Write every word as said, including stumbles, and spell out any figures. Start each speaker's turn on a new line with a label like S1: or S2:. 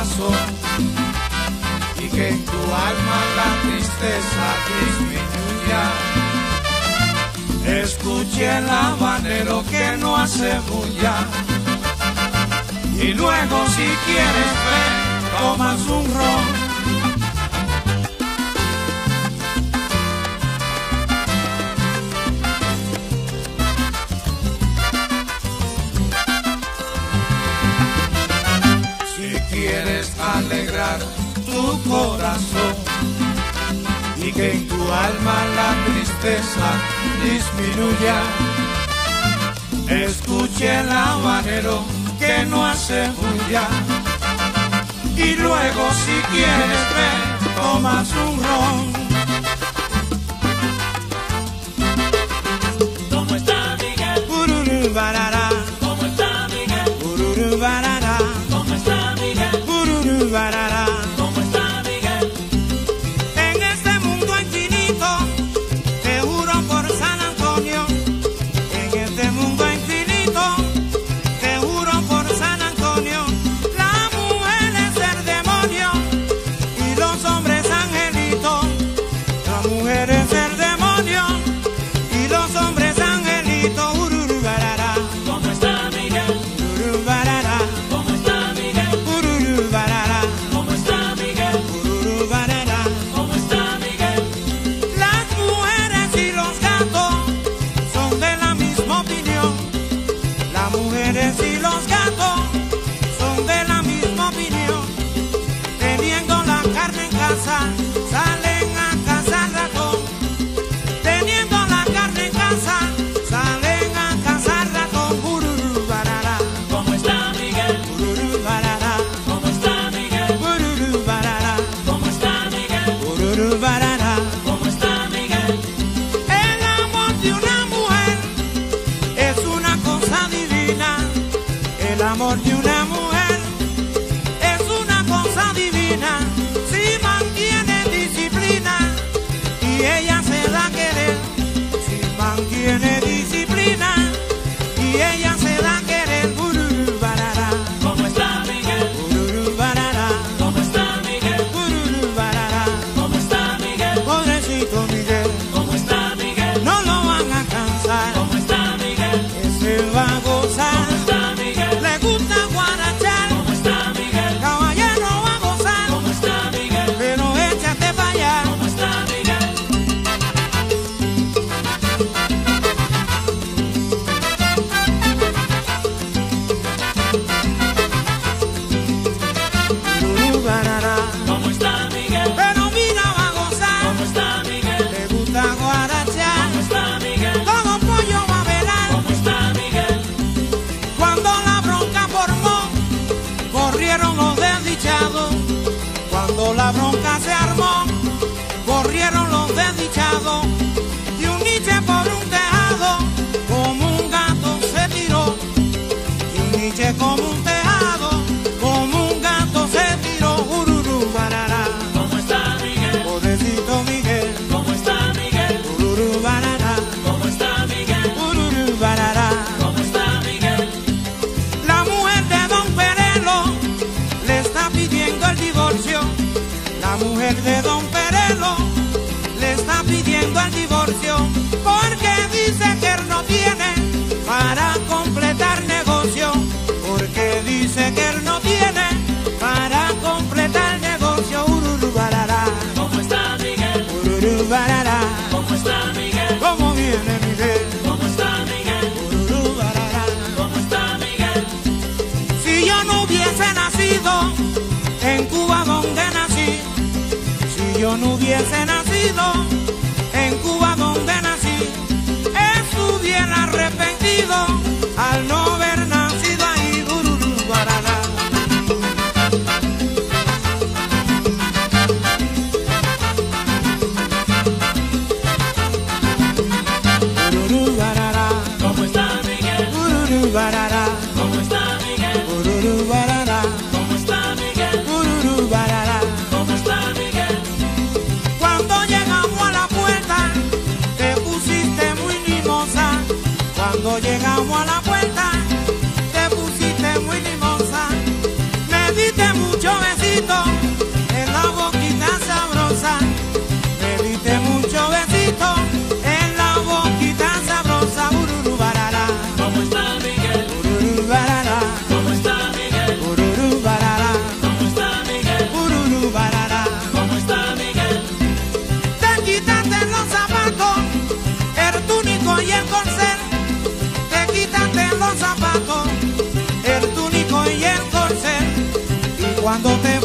S1: corazón y que en tu alma la tristeza disminuya. Escuche el habanero que no hace bulla y luego si quieres ver, tomas un ron. Alegrar tu corazón y que en tu alma la tristeza disminuya. Escuche el habanero que no hace bulla y luego si quieres ver, tomas un ron.
S2: ¿Cómo está Miguel?
S1: Bururu barara.
S2: ¿Cómo está Miguel?
S1: Bururu barara.
S2: ¿Cómo está Miguel?
S1: Bururu barara.
S2: ¿Cómo está Miguel?
S1: En este mundo infinito, te juro por San Antonio. En este mundo infinito, te juro por San Antonio. La mujer es el demonio y los hombres angelitos. La mujer es el demonio y los hombres angelitos. Bururu barara.
S2: ¿Cómo está Miguel?
S1: Bururu barara.
S2: ¿Cómo está Miguel?
S1: Bururu barara.
S2: ¿Cómo está Miguel?
S1: Bururu barara.
S2: ¿Cómo está Miguel?
S1: Las mujeres y los gatos son de la misma opinión. Las mujeres y los gatos son de la misma opinión. Teniendo la carne en casa, salen a cazar ratón. Teniendo la carne en casa, salen a cazar ratón. Bururu barara.
S2: ¿Cómo está Miguel?
S1: Bururu barara.
S2: ¿Cómo está Miguel?
S1: Bururu barara.
S2: ¿Cómo está Miguel?
S1: Bururu barara.
S2: ¿Cómo está Miguel?
S1: El amor de una mujer es una cosa divina. El amor de una mujer es una cosa divina. Si mantiene disciplina y ella se da a querer. Si mantiene disciplina y ella se da a querer. Bururu barara.
S2: ¿Cómo está Miguel?
S1: Bururu barara.
S2: ¿Cómo está Miguel?
S1: Bururu barara.
S2: ¿Cómo está Miguel?
S1: Pobrecito Miguel,
S2: ¿Cómo está Miguel?
S1: no lo van a cansar.
S2: ¿Cómo está Miguel?
S1: Ese va a gozar.
S2: ¿Cómo está Miguel?
S1: Le gusta guarachar,
S2: ¿Cómo está Miguel?
S1: caballero va a gozar,
S2: ¿Cómo está Miguel?
S1: pero échate para allá.
S2: ¿Cómo está Miguel?
S1: Bururu barara,
S2: ¿Cómo está Miguel?
S1: pero mira va a gozar,
S2: ¿Cómo está Miguel?
S1: le gusta guarachar,
S2: ¿Cómo está Miguel?
S1: todo pollo va a velar.
S2: ¿Cómo está Miguel?
S1: Cuando la bronca formó, corrieron los desdichados. Cuando la bronca se armó, corrieron los desdichados. Y un niche por un tejado, como un gato se tiró. Y un niche como un tejado, como un gato se tiró. Bururu barara,
S2: ¿Cómo está Miguel?
S1: pobrecito Miguel.
S2: ¿Cómo está Miguel?
S1: Bururu barara,
S2: ¿Cómo está Miguel?
S1: bururu barara.
S2: ¿Cómo está Miguel?
S1: La mujer de Don Perelo le está pidiendo el divorcio. La mujer de Don Perelo le está pidiendo el divorcio porque dice que él no tiene para completar negocio. Porque dice que él no tiene para completar negocio. Ururu barara,
S2: ¿Cómo está Miguel?
S1: ururu barara.
S2: ¿Cómo está Miguel?
S1: ¿Cómo viene Miguel?
S2: ¿Cómo está Miguel?
S1: Ururu barara.
S2: ¿Cómo está Miguel?
S1: Si yo no hubiese nacido en Cuba donde nací, si yo no hubiese nacido en Cuba donde nací, estuviera arrepentido al no haber nacido ahí. Bururu barara. Bururu barara.
S2: ¿Cómo está Miguel?
S1: Bururu barara.
S2: ¿Cómo está Miguel?
S1: Bururu barara.
S2: ¿Cómo está Miguel?
S1: Bururu barara.
S2: ¿Cómo está Miguel?
S1: Cuando cuando te